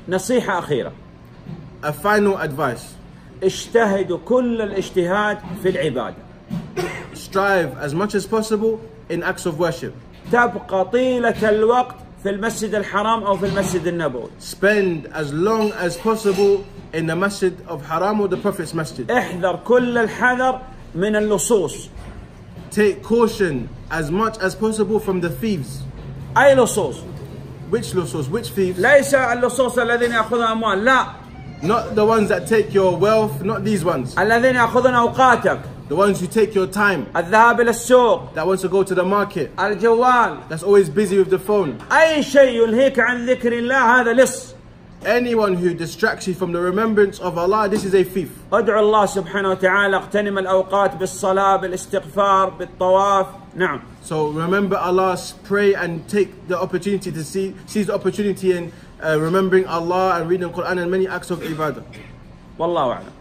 نصيحة أخيرة. A final advice. اجتهدوا كل الاجتهاد في العبادة. Strive as much as possible in acts of worship. تبقى طيلة الوقت في المسجد الحرام أو في المسجد النبوي. Spend as long as possible in the masjid of Haram or the Prophet's masjid. احذر كل الحذر من اللصوص. Take caution as much as possible from the thieves. أي لصوص؟ Which lusos? Which thieves? ليس اللصوص الذين يأخذون أموال، لا. Not the ones that take your wealth, not these ones. الذين يأخذون أوقاتك. The ones who take your time. الذهاب إلى السوق. That wants to go to the market. الجوال. That's always busy with the phone. أي شيء يلهيك عن ذكر الله هذا لص. Anyone who distracts you from the remembrance of Allah, this is a thief. ادعو الله سبحانه وتعالى، اغتنم الأوقات بالصلاة بالاستغفار بالطواف. نعم. So remember Allah, pray and take the opportunity to seize the opportunity in remembering Allah and reading Quran and many acts of ibadah. والله أعلم.